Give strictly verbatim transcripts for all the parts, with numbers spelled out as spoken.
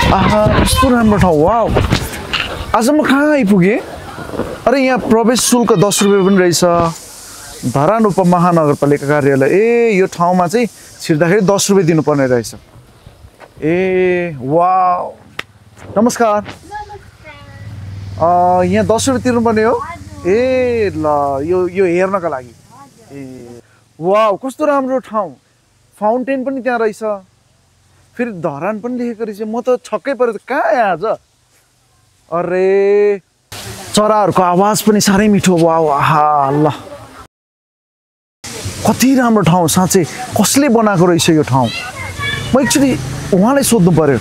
आहा कस्तो राम्रो ठाउँ वाउ आज म कहाँ आइपुगेँ अरे यहाँ प्रवेश शुल्क दस रुपियाँ पनि रहेछ धरान उपमहानगरपालिका कार्यालय ए यो ठाउँमा चाहिँ छिर्दाखेरि दस रुपियाँ दिनुपर्ने रहेछ ए वाउ नमस्कार यहाँ दस रुपियाँ तिर्नुपर्ने हो ए ल यो यो हेर्नका लागि ए वाउ कस्तो राम्रो ठाउँ फाउन्टेन पनि त्यहाँ रहेछ फेरि धरान पनि लेखेको रहेछ म त छक्कै परेँ कहाँ आएँ आज अरे चराहरूको आवाज पनि साह्रै मिठो वाउ आहा ल कति राम्रो ठाउँ साँच्चै कसले बनाएको रहेछ यो ठाउँ म एक्चुअली उहाँलाई सोध्नु पर्यो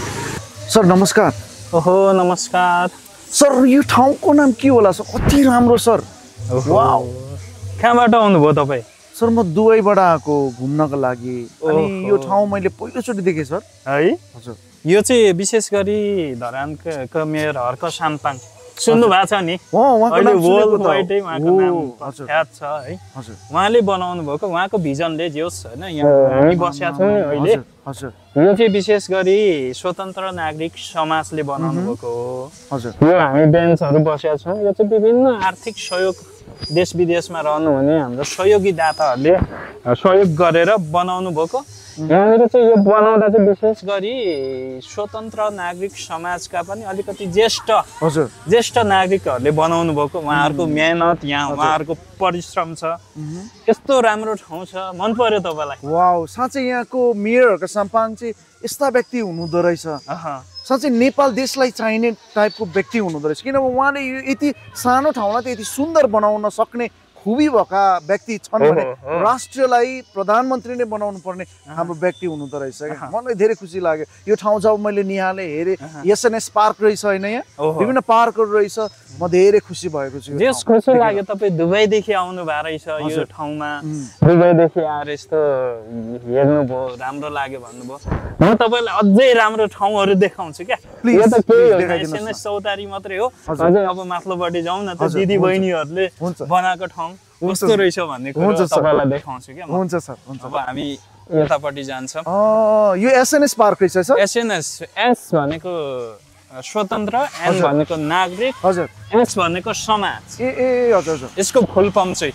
सर नमस्कार ओहो नमस्कार सर यो ठाउँको नाम के होला सर कति राम्रो सर वाउ कहाँबाट आउनुभयो तपाईँ सर म दुबईबाट आएको घुम्नको लागि अनि यो ठाउँ मैले पहिलोचोटि देखेँ सर है हजुर यो चाहिँ विशेष गरी धरानको मेयर हर्क साम्पाङ सुन्नु भएको छ नि अहिले वर्ल्ड वाइडै उहाँको नाम याद छ है हजुर उहाँले बनाउनु भएको उहाँको भिजनले जे होस् होइन यहाँ हामी बसेका छौँ नि अहिले हजुर यो चाहिँ विशेष गरी स्वतन्त्र नागरिक समाजले बनाउनु भएको हो हजुर यो हामी बेन्चहरू बसेका छौँ यो चाहिँ विभिन्न आर्थिक सहयोग देश विदेशमा रहनु हुने हाम्रो सहयोगी दाताहरूले सहयोग गरेर बनाउनु भएको यहाँनिर चाहिँ यो बनाउँदा चाहिँ विशेष गरी स्वतन्त्र नागरिक समाजका पनि अलिकति ज्येष्ठ हजुर ज्येष्ठ नागरिकहरूले बनाउनु भएको उहाँहरूको मेहनत यहाँ उहाँहरूको परिश्रम छ यस्तो राम्रो ठाउँ छ मन पर्यो तपाईँलाई वाउ साँच्चै यहाँको मेयरहरूको साम्पाङ चाहिँ यस्ता व्यक्ति हुनुहुँदो रहेछ साँच्चै नेपाल देशलाई चाहिने टाइपको व्यक्ति हुनुहुँदो रहेछ किनभने उहाँले यो यति सानो ठाउँलाई त यति सुन्दर बनाउन सक्ने खुबी भएका व्यक्ति छन् भने राष्ट्रलाई प्रधानमन्त्री नै बनाउनु पर्ने हाम्रो व्यक्ति हुनुहुँदो रहेछ क्या मलाई धेरै खुसी लाग्यो यो ठाउँ जब मैले निहालेँ हेरेँ एसएनएस पार्क रहेछ होइन यहाँ विभिन्न पार्कहरू रहेछ म धेरै खुसी भएको छु जस खुसी लाग्यो तपाईँ दुबईदेखि आउनु भएको रहेछ यो ठाउँमा दुबईदेखि आएर यस्तो हेर्नुभयो राम्रो लाग्यो भन्नुभयो म तपाईँलाई अझै राम्रो ठाउँहरू देखाउँछु क्या यो त केही होइन एसएनएस चौतारी मात्रै हो अझै अब माथिल्लोपट्टि जाउँ न त दिदी बहिनीहरूले बनाएको ठाउँ कस्तो रहेछ भन्ने कुरा तपाईँलाई देखाउँछु क्या हुन्छ सर हुन्छ अब हामी यतापट्टि जान्छौँ यो एसएनएस पार्क रहेछ सर एसएनएस एस भनेको स्वतन्त्र एन भनेको नागरिक हजुर एस भनेको समाज ए ए हजुर हजुर यसको फुल फर्म चाहिँ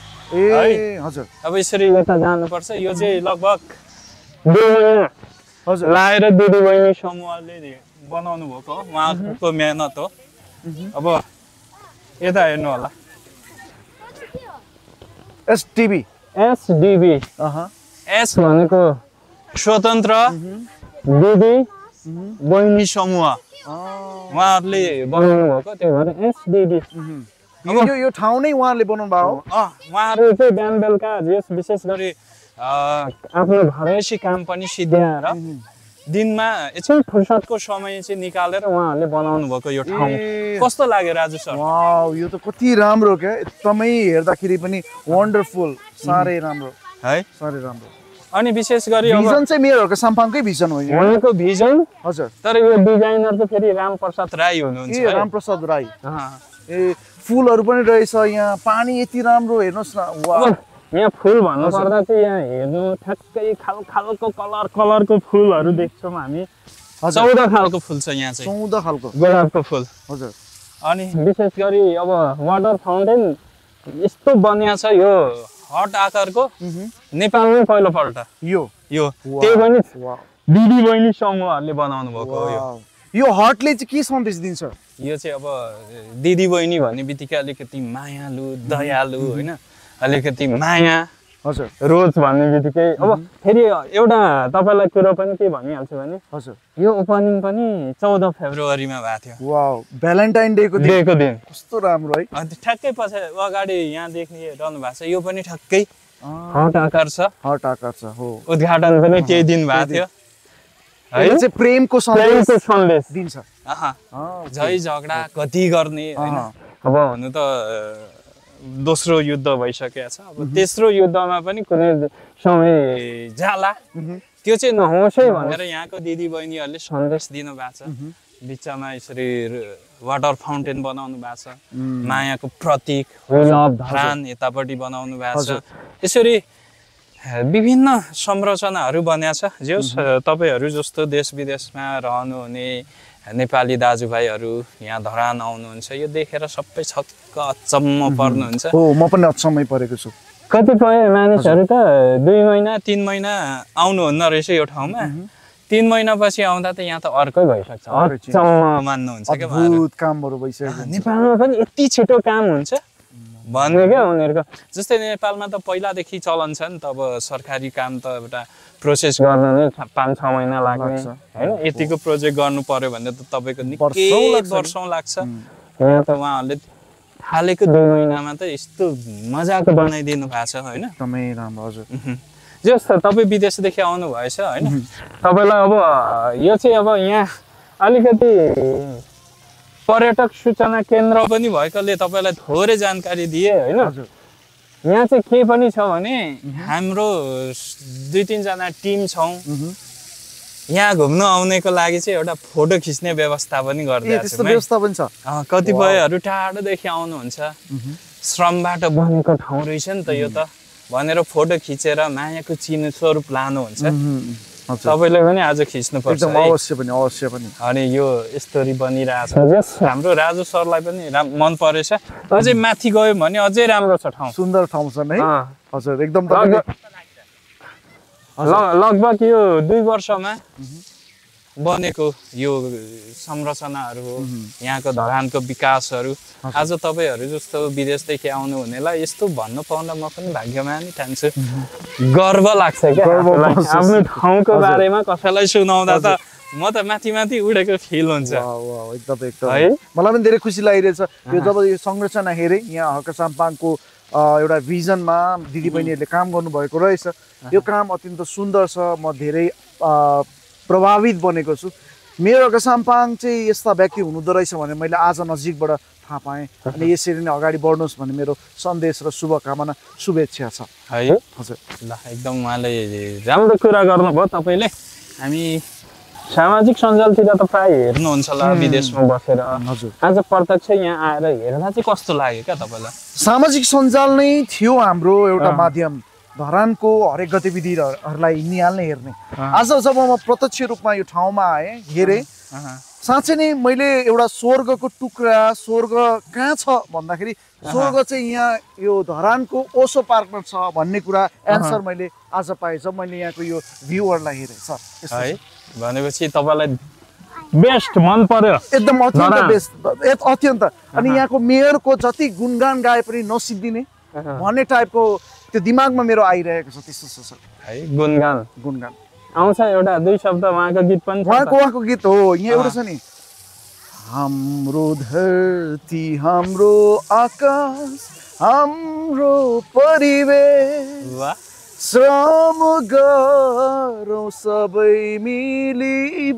ए हजुर अब यसरी यता जानुपर्छ यो चाहिँ लगभग दुई महिना हजुर लाएर दिदी बहिनी समूहले बनाउनु भएको हो उहाँको मेहनत हो अब यता हेर्नु होला एसडिबी एसडिबी एस भनेको स्वतन्त्र दिदी बहिनी समूह उहाँहरूले बनाउनु भएको त्यही भएर एसडिबी यो यो ठाउँ नै उहाँहरूले बनाउनु भएको हो उहाँहरू चाहिँ बिहान बेलुका यस विशेष गरी आफ्नो घरैसी काम पनि सिद्ध्याएर दिनमा एकछिन फुर्सदको समय चाहिँ निकालेर उहाँहरूले बनाउनु भएको यो ठाउँ कस्तो लाग्यो राजु सर वाउ यो त कति राम्रो क्या एकदमै हेर्दाखेरि पनि वन्डरफुल साह्रै राम्रो है साह्रै राम्रो अनि विशेष गरी भिजन चाहिँ मेयरहरूको साम्पाङकै भिजन हो उहाँको भिजन हजुर तर यो डिजाइनर चाहिँ फेरि रामप्रसाद राई हुनुहुन्छ ए रामप्रसाद राई ए फुलहरू पनि रहेछ यहाँ पानी यति राम्रो हेर्नुहोस् न वाउ यहाँ फुल भन्नुपर्दा चाहिँ यहाँ हेर्नु ठ्याक्कै खाल खालको कलर कलरको फुलहरू देख्छौँ हामी चौध खालको फुल छ यहाँ चाहिँ चौध खालको गुलाबको फुल हजुर अनि विशेष गरी अब वाटर फाउन्टेन यस्तो बनिया छ यो हट आकारको नेपालमै पहिलोपल्ट यो यो त्यही पनि दिदी बहिनी समूहहरूले बनाउनु भएको हो यो यो हटले चाहिँ के सन्देश दिन्छ यो चाहिँ अब दिदी बहिनी भन्ने बित्तिकै अलिकति मायालु दयालु होइन अलिकति माया हजुर रोज भन्ने बित्तिकै अब फेरि एउटा तपाईँलाई कुरो पनि के भनिहाल्छु भने हजुर यो ओपनिङ पनि चौध फेब्रुअरीमा भएको थियो वाउ भ्यालेन्टाइन डेको डेको दिन कस्तो राम्रो है अनि ठ्याक्कै पछि अगाडि यहाँ देख्ने रहनु भएको छ यो पनि ठ्याक्कै हट आकार छ हट आकार छ हो उद्घाटन पनि त्यही दिन भएको थियो है चाहिँ प्रेमको सन्देश सन्देश दिन्छ आहा झै झगडा कति गर्ने हैन अब हुनु त दोस्रो युद्ध भइसकेको छ अब तेस्रो युद्धमा पनि कुनै समय जाला त्यो चाहिँ नहोस् है भनेर यहाँको दिदी बहिनीहरूले सन्देश दिनु भएको छ बिचमा यसरी वाटर फाउन्टेन बनाउनु भएको छ मायाको प्रतीक धरान यतापट्टि बनाउनु भएको छ यसरी विभिन्न संरचनाहरू बनेको छ जो तपाईँहरू जस्तो देश विदेशमा रहनुहुने नेपाली दाजुभाइहरू यहाँ धरान आउनुहुन्छ यो देखेर सबै छक्क अचम्म पर्नुहुन्छ हो म पनि अचम्मै परेको छु कतिपय मानिसहरू त दुई महिना तीन महिना आउनुहुन्न रहेछ यो ठाउँमा तीन महिनापछि आउँदा त यहाँ त अर्कै भइसक्छ अचम्म मान्नुहुन्छ क्या अद्भुत कामहरू भइसक्यो नेपालमा पनि यति छिटो काम हुन्छ भन्ने क्या उनीहरूको जस्तै नेपालमा त पहिलादेखि चलन छ नि त अब सरकारी काम त एउटा प्रोसेस गर्न नै पाँच छ महिना लाग्ने होइन यतिको प्रोजेक्ट गर्नु पर्यो भने त तपाईँको निकै वर्षौँ लाग्छ यहाँ त उहाँहरूले हालेको दुई महिनामा त यस्तो मजाको बनाइदिनु भएको छ होइन एकदमै राम्रो हजुर जस्तो तपाईँ विदेशदेखि आउनु भएछ होइन तपाईँलाई अब यो चाहिँ अब यहाँ अलिकति पर्यटक सूचना केन्द्र पनि भएकोले तपाईँलाई थोरै जानकारी दिए होइन यहाँ चाहिँ के पनि छ भने हाम्रो दुई तिनजना टिम छौँ यहाँ घुम्न आउनेको लागि चाहिँ एउटा फोटो खिच्ने व्यवस्था पनि गरिदिएको छ कतिपयहरू टाढोदेखि आउनुहुन्छ श्रमबाट बनेको ठाउँ रहेछ नि त यो त भनेर फोटो खिचेर मायाको चिन्ह स्वरूप लानुहुन्छ तपाईँले पनि आज खिच्नुपर्छ अवश्य पनि अवश्य पनि अनि यो स्टोरी बनिरहेछ हाम्रो राजु सरलाई पनि मन परेछ अझै माथि गयो भने अझै राम्रो छ ठाउँ सुन्दर ठाउँ छ है हजुर एकदम लगभग यो दुई वर्षमा बनेको यो संरचनाहरू हो यहाँको धरानको विकासहरू आज तपाईँहरू जस्तो विदेशदेखि आउनु हुनेलाई यस्तो भन्नु पाउँदा म पनि भाग्यमानी ठान्छु गर्व लाग्छ क्या आफ्नो ठाउँको बारेमा कसैलाई सुनाउँदा त म त माथि माथि उडेको फिल हुन्छ एकदम एकदम है मलाई पनि धेरै खुसी लागिरहेछ यो जब यो संरचना हेरेँ यहाँ हर्क साम्पाङको एउटा भिजनमा दिदीबहिनीहरूले काम गर्नुभएको रहेछ यो काम अत्यन्त सुन्दर छ म धेरै प्रभावित बनेको छु मेरो हर्क साम्पाङ चाहिँ यस्ता व्यक्ति हुनुहुँदो रहेछ भने मैले आज नजिकबाट थाहा पाएँ अनि यसरी नै अगाडि बढ्नुहोस् भन्ने मेरो सन्देश र शुभकामना शुभेच्छा छ है हजुर ल एकदम उहाँले राम्रो कुरा गर्नुभयो तपाईँले हामी सामाजिक सञ्जालतिर त प्राय हेर्नुहुन्छ होला विदेशमा बसेर हजुर आज प्रत्यक्ष यहाँ आएर हेर्दा चाहिँ कस्तो लाग्यो क्या तपाईँलाई सामाजिक सञ्जाल नै थियो हाम्रो एउटा माध्यम धरानको हरेक गतिविधिहरूलाई निहाल्ने हेर्ने आज जब म प्रत्यक्ष रूपमा यो ठाउँमा आएँ हेरेँ साँच्चै नै मैले एउटा स्वर्गको टुक्रा स्वर्ग कहाँ छ भन्दाखेरि स्वर्ग चाहिँ यहाँ यो धरानको ओसो पार्कमा छ भन्ने कुरा एन्सर मैले आज पाएँ जब मैले यहाँको यो भ्यूहरूलाई हेरेँ सर है भनेपछि तपाईँलाई बेस्ट मन पर्यो एकदम अत्यन्त बेस्ट अत्यन्त अनि यहाँको मेयरको जति गुणगान गाए पनि नसिद्धिने भन्ने टाइपको त्यो दिमागमा मेरो आइरहेको छ त्यस्तो छ सर है गुणगान गुणगान आउँछ एउटा दुई शब्द उहाँको गीत पनि उहाँको उहाँको गीत हो यहाँ एउटा छ नि हाम्रो धरती हाम्रो आकाश हाम्रो परिवेश श्रम गरौँ सबै मिली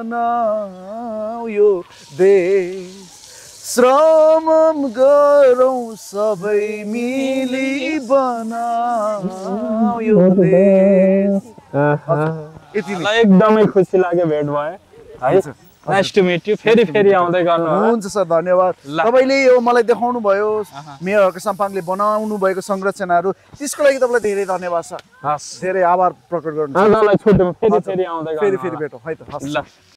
बनाऊ यो देश श्रम गरौँ सबै मिली बनाऊ यो देश एकदमै खुसी लाग्यो भेट भयो है नाइस टु मिट यु फेरि फेरि आउँदै गर्नु हुन्छ सर धन्यवाद तपाईँले यो मलाई देखाउनु भयो मेयर हर्क साम्पाङले बनाउनु भएको संरचनाहरू त्यसको लागि तपाईँलाई धेरै धन्यवाद सर धेरै आभार प्रकट गर्नु फेरि फेरि आउँदै फेरि फेरि भेटौँ है त ल